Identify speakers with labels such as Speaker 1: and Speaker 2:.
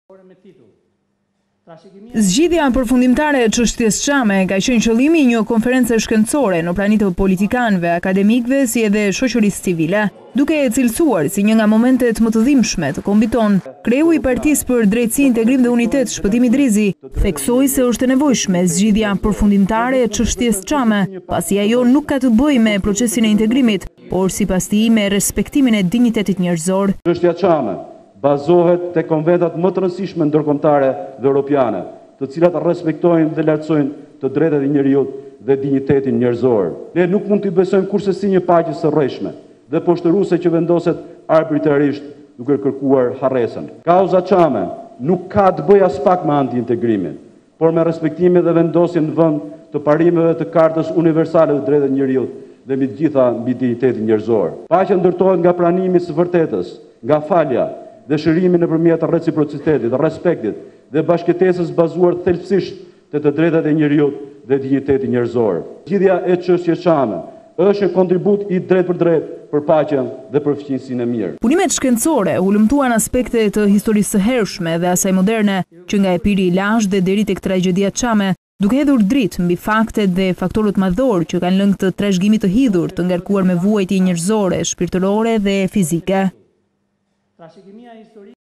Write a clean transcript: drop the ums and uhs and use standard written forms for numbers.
Speaker 1: Zgjidhja përfundimtare e çështjes Çame ka qenë qëllimi i një konference shkencore në prani të politikanëve, akademikëve si edhe shoqërisë civile, duke e cilësuar si një nga momentet më të dhimbshme të kombit ton. Kreu i Partisë për Drejtësi, Integrim dhe Unitet, Shpëtimi Drizi, theksoi se është e nevojshme zgjidhja përfundimtare e çështjes Çame, pasi ajo nuk ka të bëjë me procesin e integrimit, por sipas tij me respektimin e dinjitetit njerëzor.
Speaker 2: Çështja Çame bazohet te konventat më të rëndësishme ndërkombëtare dhe europiane, të cilat respektojnë dhe lartësojnë të drejtat e njerëzit dhe dinjitetin njerëzor. Ne nuk mund t'i besojmë kurse si një paqe së rreshme dhe poshtëruese që vendoset arbitrarisht duke kërkuar harresën. Kauza Çame nuk ka të bëjë as pak me anti-integrimin, por me respektimin dhe vendosjen në vend të parimeve të Kartës Universale të Drejtave të Njerëzit dhe mbi të gjitha mbi dinjitetin njerëzor. Paqja ndërtohet nga pranimi i së vërtetës, nga falja dhe shërimi nëpërmjet reciprocitetit, respektit dhe bashkëtesës bazuar thelbësisht te të drejtat e njerëzit dhe dinjiteti njerëzor. Zgjidhja e çështjes Çame është një kontribut i drejt për paqen dhe për fqinjësinë e mirë.
Speaker 1: Punimet shkencore hulumtuan aspekte të historisë së hershme dhe asaj moderne, që nga Epiri i Lashtë dhe deri tek tragjedia Çame, duke hedhur dritë mbi faktet dhe faktorët madhor që kanë lënë këtë trashëgimi të hidhur, të ngarkuar me vuajtje njerëzore, shpirtërore dhe fizike.